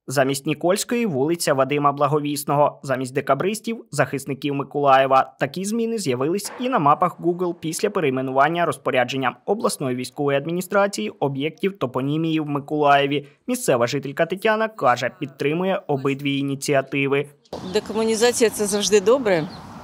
Замість Нікольської – вулиця Вадима Благовісного. Замість декабристів – захисників Миколаєва. Такі зміни з'явились і на мапах Google після перейменування розпорядженням обласної військової адміністрації об'єктів топонімії в Миколаєві. Місцева жителька Тетяна каже, підтримує обидві ініціативи. Декомунізація – це завжди добре.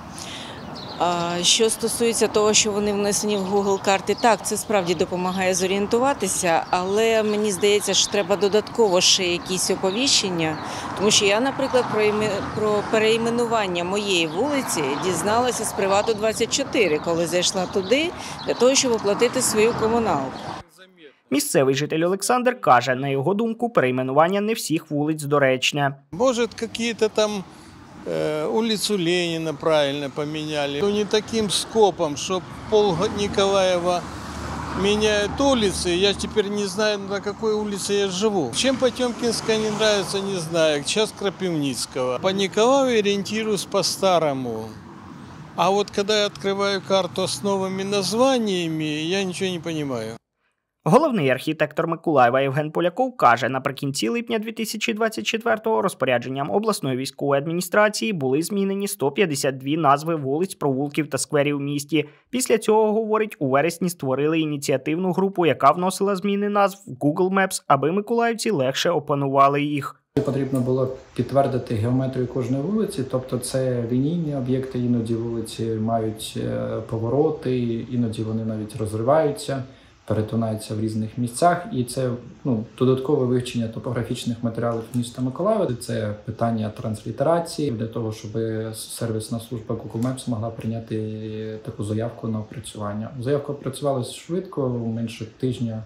Що стосується того, що вони внесені в Google карти, так, це справді допомагає зорієнтуватися, але мені здається, що треба додатково ще якісь оповіщення, тому що я, наприклад, про перейменування моєї вулиці дізналася з Привату24, коли зайшла туди для того, щоб оплатити свою комуналку. Місцевий житель Олександр каже, на його думку, перейменування не всіх вулиць доречне. Може, якісь там улицу Ленина правильно поменяли. Но не таким скопом, что пол Николаева меняют улицы. Я теперь не знаю, на какой улице я живу. Чем Потемкинская не нравится, не знаю. Сейчас Крапивницкого. По Николаеву ориентируюсь по-старому. А вот когда я открываю карту с новыми названиями, я ничего не понимаю. Головний архітектор Миколаєва Євген Поляков каже, наприкінці липня 2024-го розпорядженням обласної військової адміністрації були змінені 152 назви вулиць, провулків та скверів в місті. Після цього, говорить, у вересні створили ініціативну групу, яка вносила зміни назв в Google Maps, аби миколаївці легше опанували їх. Потрібно було підтвердити геометрію кожної вулиці, тобто це лінійні об'єкти, іноді вулиці мають повороти, іноді вони навіть розриваються, перетинаються в різних місцях, і це додаткове вивчення топографічних матеріалів міста Миколаєва. Це питання транслітерації, для того, щоб сервісна служба Google Maps могла прийняти таку заявку на опрацювання. Заявка опрацювалася швидко, менше тижня,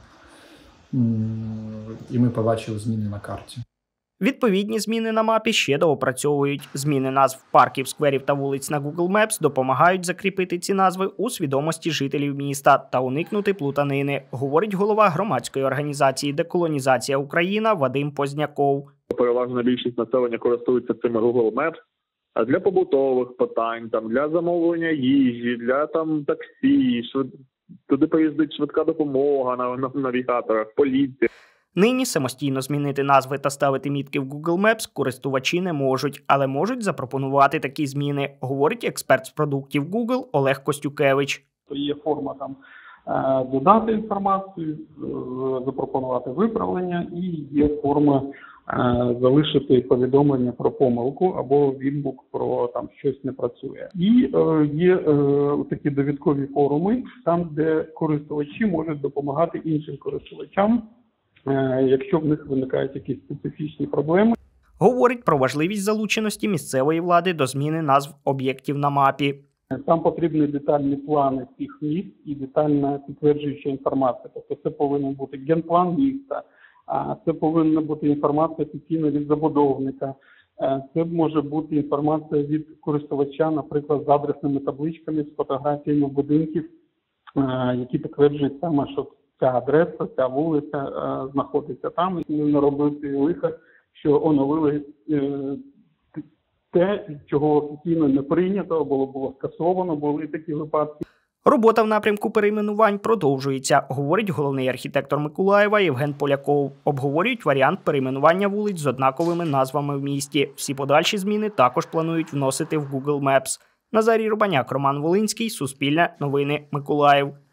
і ми побачили зміни на карті. Відповідні зміни на мапі ще доопрацьовують. Зміни назв парків, скверів та вулиць на Google Maps допомагають закріпити ці назви у свідомості жителів міста та уникнути плутанини, говорить голова громадської організації «Деколонізація Україна» Вадим Позняков. Переважна більшість населення користується цими Google Maps, а для побутових питань, для замовлення їжі, для таксі, туди поїздить швидка допомога на навігаторах, поліція. Нині самостійно змінити назви та ставити мітки в Google Maps користувачі не можуть, але можуть запропонувати такі зміни, говорить експерт з продуктів Google Олег Костюкевич. Є форма додати інформацію, запропонувати виправлення, і є форма залишити повідомлення про помилку або відгук про щось не працює. І є такі довідкові форуми, там де користувачі можуть допомагати іншим користувачам, якщо в них виникають якісь специфічні проблеми. Говорить про важливість залученості місцевої влади до зміни назв об'єктів на мапі. Там потрібні детальні плани цих міст і детальна підтверджуюча інформація. Тобто це повинен бути генплан міста, це повинна бути інформація офіційна від забудовника, це може бути інформація від користувача, наприклад, з адресними табличками, з фотографіями будинків, які підтверджують саме, що ця адреса, ця вулиця знаходиться там, і не робити лиха, що оновили те, чого офіційно не прийнято, було скасовано, були такі випадки. Робота в напрямку перейменувань продовжується, говорить головний архітектор Миколаєва Євген Поляков. Обговорюють варіант перейменування вулиць з однаковими назвами в місті. Всі подальші зміни також планують вносити в Google Maps. Назарій Рубаняк, Роман Волинський, Суспільне новини, Миколаїв.